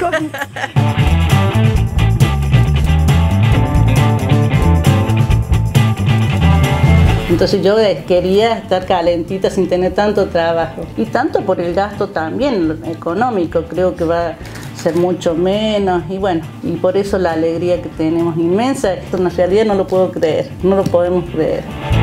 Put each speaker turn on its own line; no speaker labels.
Entonces yo quería estar calentita sin tener tanto trabajo. Y tanto por el gasto también económico, creo que va a ser mucho menos. Y bueno, y por eso la alegría que tenemos inmensa. Esto en realidad no lo puedo creer, no lo podemos creer.